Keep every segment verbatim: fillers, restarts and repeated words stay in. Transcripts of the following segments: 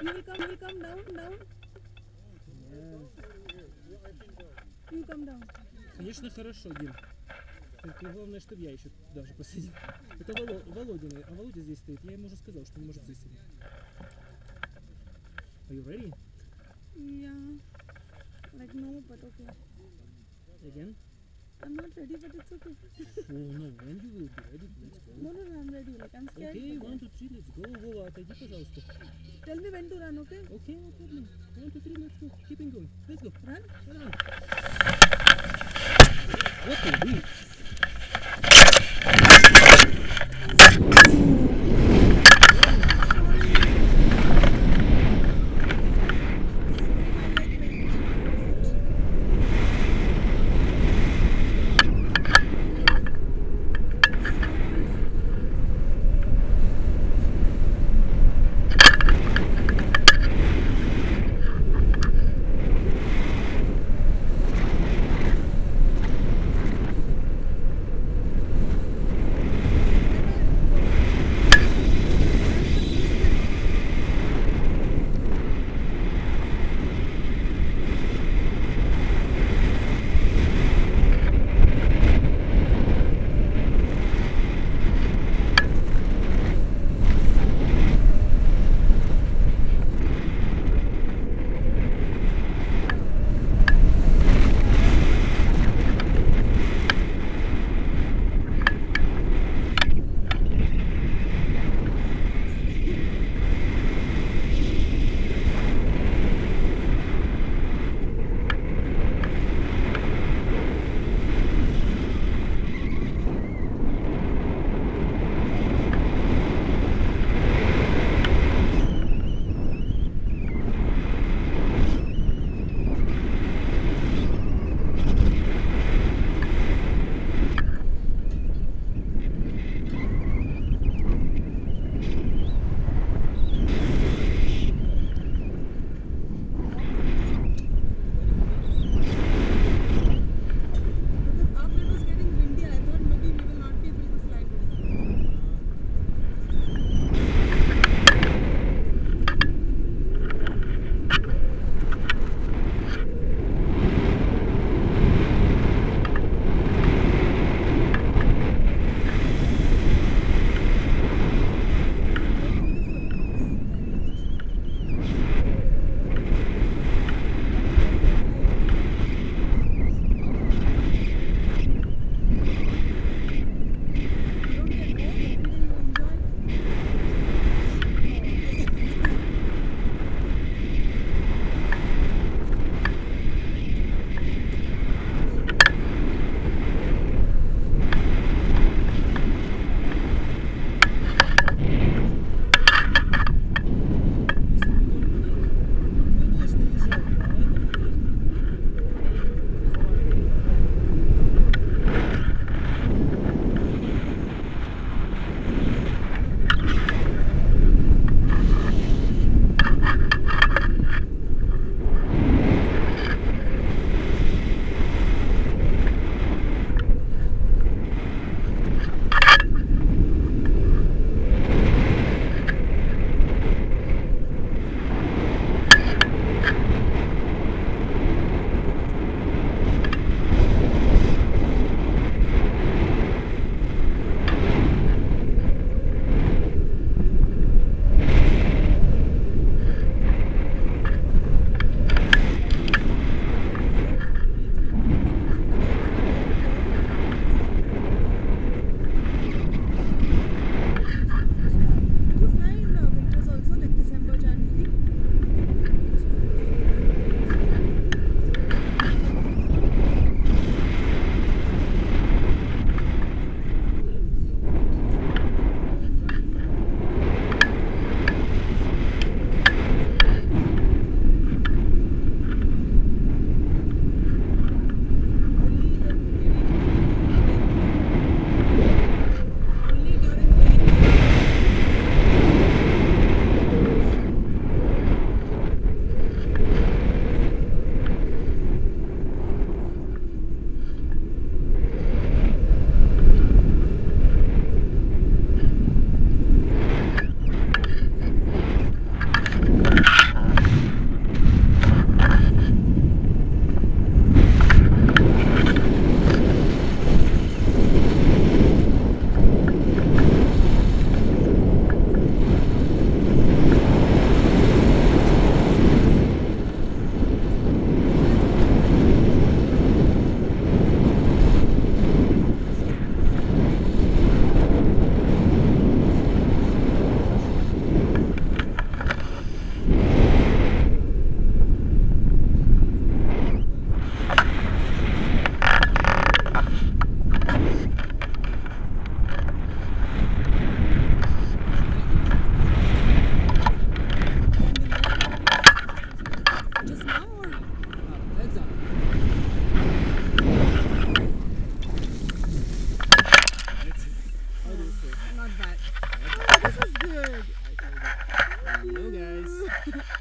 You will come, you will come down, down. You come down. Конечно, хорошо, Дим. Только главное, чтобы я еще даже посадил. Это Воло, Володя, а Володя здесь стоит. Я ему уже сказал, что он может здесь сидеть. Are you ready? Yeah. Like no, but okay. Again? I'm not ready, but it's okay. Oh no, when you will be ready, let's go. No, no, no, I'm ready. Like I'm scared. Okay, one, two, three, let's go. Вова, отойди, пожалуйста. Tell me when to run, okay? Okay, no problem. One, two, three, let's go. Keep on going. Let's go. Run. Run. What the heck?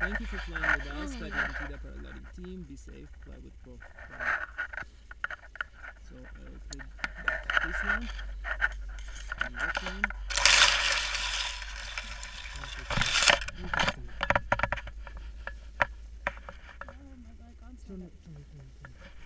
Thank you for flying with us. Oh Flight my God. Antida Paralari team. Be safe. Fly with Prof. Fly. So I'll click back this one. And that one. Oh my God, I can't Turn stand it, it. turn it, turn it, turn it.